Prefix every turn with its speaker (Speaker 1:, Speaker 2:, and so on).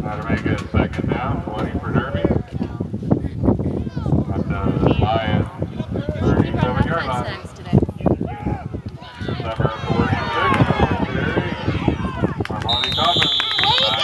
Speaker 1: How to make it second down, 20 for Derby. At the Lions 37-yard line. Number 46, Armani Coffin.